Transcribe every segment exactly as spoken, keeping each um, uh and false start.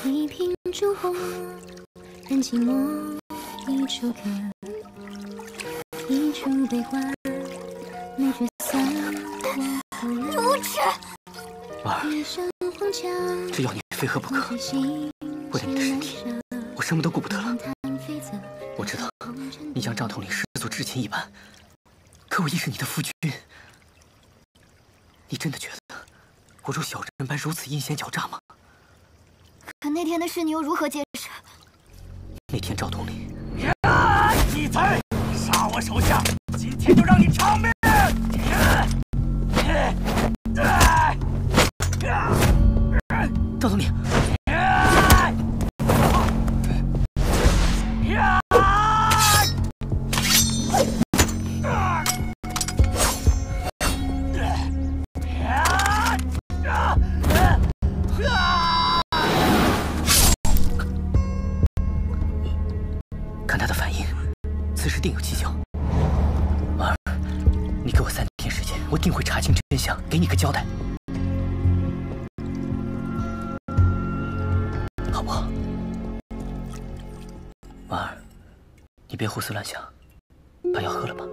一瓶烛火，任寂寞一首歌，一株悲欢，没角色我不了。 无耻！ 婉儿， 只要你非喝不可，为了你的身体，我什么都顾不得了。我知道你将赵统领视作至亲一般，可我亦是你的夫君。你真的觉得我如小人般如此阴险狡诈吗？ 可那天的事，你又如何解释？ 那天赵统领， 你才杀我手下，今天就让你偿命！ 赵统领。 看他的反应，此事定有蹊跷。婉儿，你给我三天时间，我定会查清真相，给你个交代，好不好？婉儿，你别胡思乱想，把药喝了吧。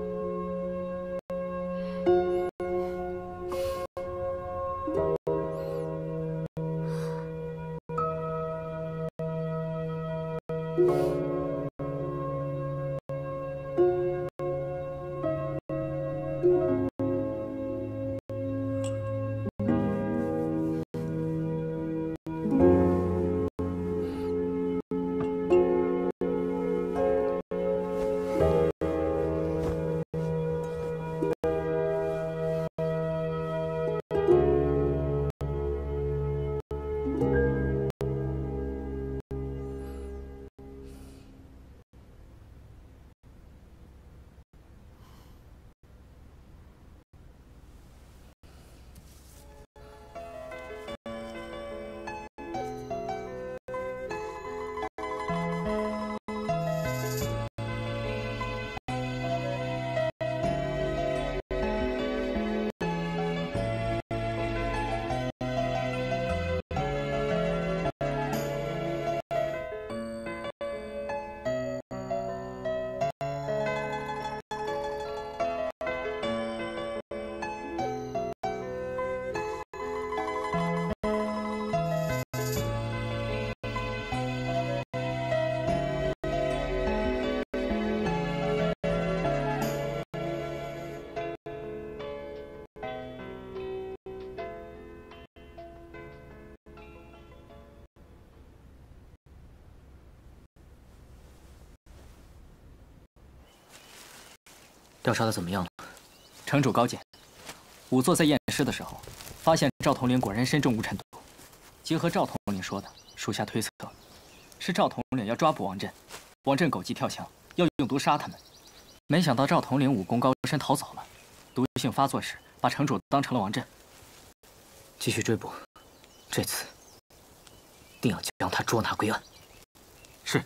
调查的怎么样了？ 城主高见。仵作在验尸的时候，发现赵统领果然身中无尘毒。结合赵统领说的，属下推测，是赵统领要抓捕王振，王振狗急跳墙，要用毒杀他们。没想到赵统领武功高深逃走了，毒性发作时，把城主当成了王振。 继续追捕，这次定要将他捉拿归案。 是。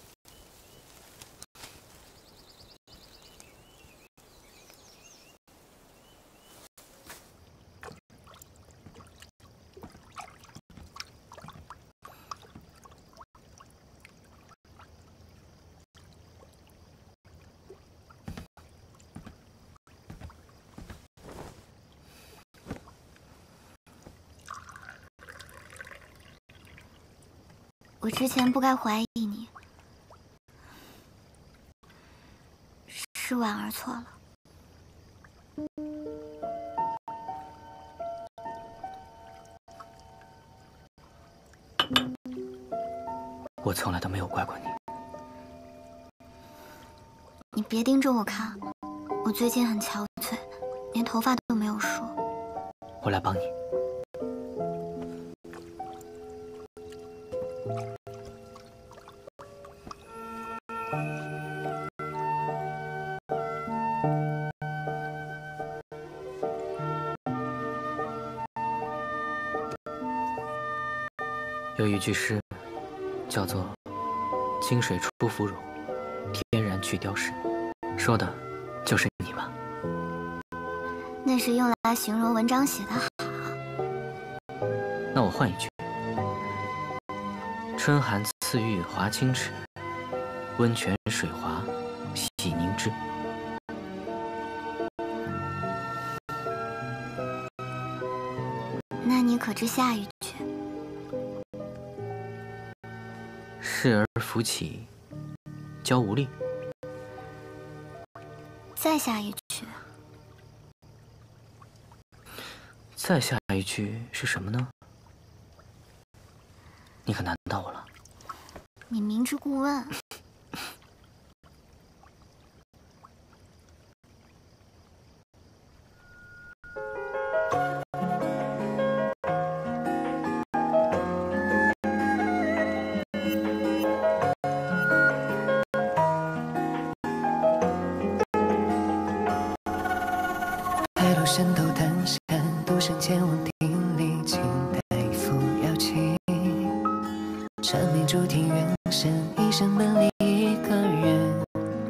我之前不该怀疑你，是婉儿错了。 我从来都没有怪过你。 你别盯着我看，我最近很憔悴，连头发都没有梳。 我来帮你。 有一句诗，叫做“清水出芙蓉，天然去雕饰”，说的就是你吧？ 那是用来形容文章写得好。 那我换一句， 春寒赐浴华清池，温泉水滑洗凝脂。 那你可知下一句？ 侍儿扶起，娇无力。 再下一句。 再下一句是什么呢？你可难到我了。 你明知故问。 海路山头丹山，独身前往亭里，请大夫邀请。蝉鸣竹庭院深，一扇门里一个人。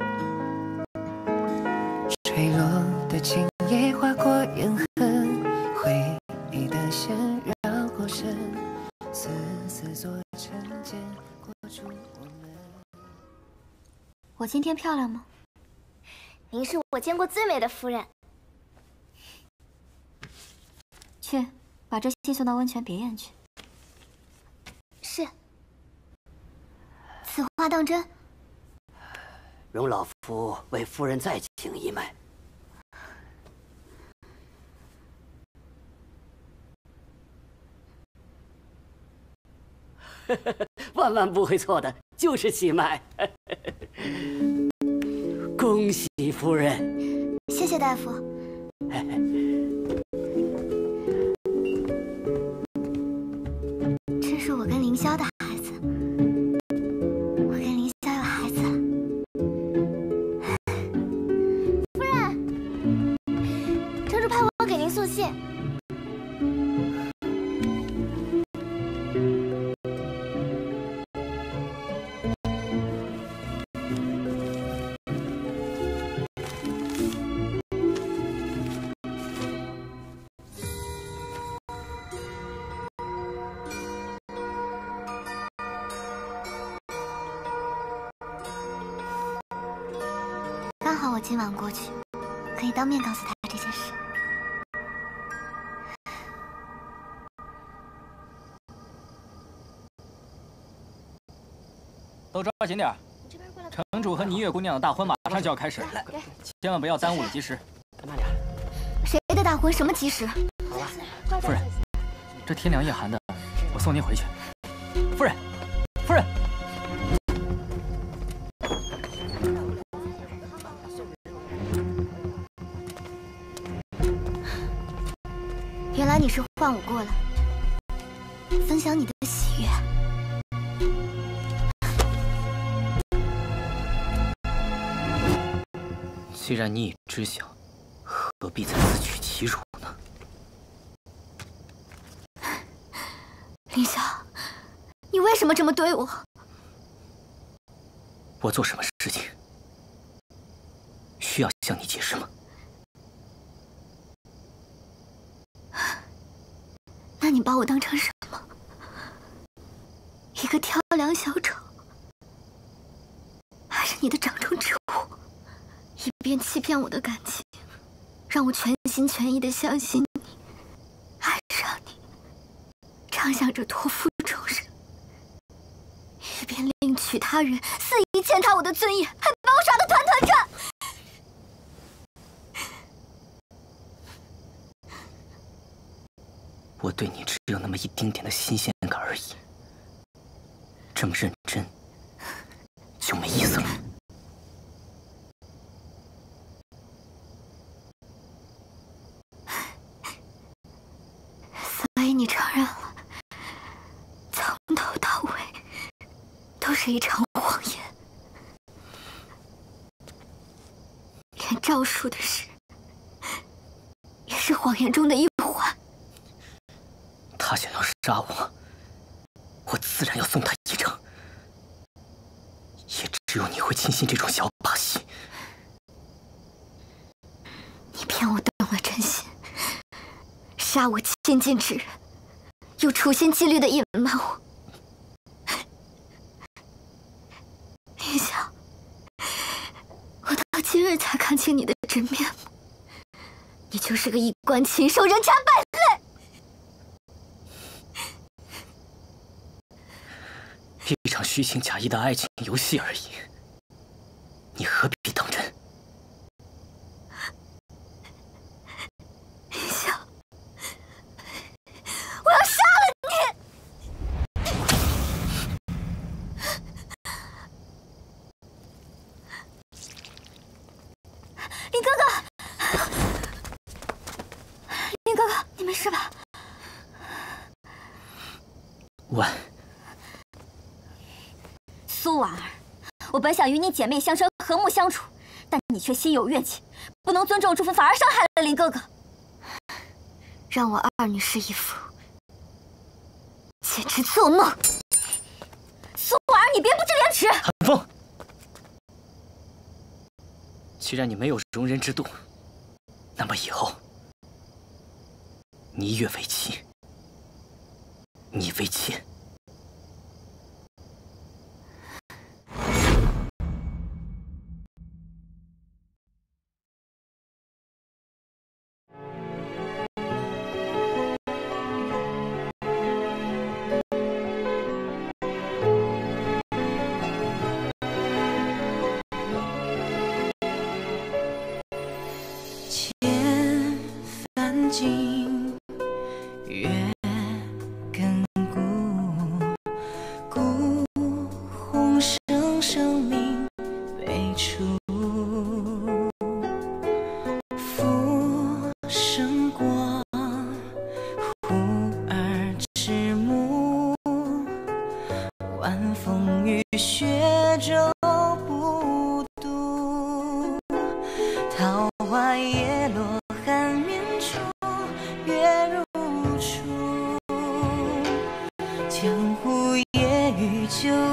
垂落的青叶划过眼痕，回忆的线绕过身，丝丝做成茧，裹住我们。 我今天漂亮吗？ 您是我见过最美的夫人。 去，把这信送到温泉别院去。 是。 此话当真？ 容老夫为夫人再请一脉。万万不会错的，就是喜脉。恭喜夫人！ 谢谢大夫。这是我跟凌霄的孩子，我跟凌霄有孩子了。 夫人，城主派我给您送信。 刚好我今晚过去，可以当面告诉他这件事。 都抓紧点！城主和霓月姑娘的大婚马上就要开始了，千万不要耽误了吉时。 慢点。 谁的大婚？什么吉时？ 好了， 夫人，这天凉夜寒的，我送您回去。夫人，夫人。 原来你是唤我过来，分享你的喜悦。 既然你已知晓，何必再自取其辱呢？ 凌霄，你为什么这么对我？ 我做什么事情需要向你解释吗？ 那你把我当成什么？一个挑梁小丑，还是你的掌中之物？一边欺骗我的感情，让我全心全意的相信你，爱上你，畅想着托付终身；一边另娶他人，肆意践踏我的尊严，还把我耍得团团转。 我对你只有那么一丁点的新鲜感而已，这么认真就没意思了。 所以你承认了，从头到尾都是一场谎言，连赵树的事也是谎言中的一环。 他想要杀我，我自然要送他一程。也只有你会轻信这种小把戏。 你骗我动了真心，杀我亲近之人，又处心积虑的隐瞒我。 日才看清你的真面目，你就是个衣冠禽兽，人渣败类。 一场虚情假意的爱情游戏而已，你何必当真？ 林萧，我要杀了你！林哥哥，林哥哥，你没事吧？ 婉。 苏婉儿，我本想与你姐妹相称，和睦相处，但你却心有怨气，不能尊重祝福，反而伤害了林哥哥，让我二女侍一夫，简直做梦！苏婉儿，你别不知廉耻！ 寒风，既然你没有容人之度，那么以后你越为妻，你为妾。 景越亘古，古红生生命悲出，浮生光，忽而至暮，晚风雨雪骤不渡，桃花叶落寒眠处。 月如初，江湖夜雨酒。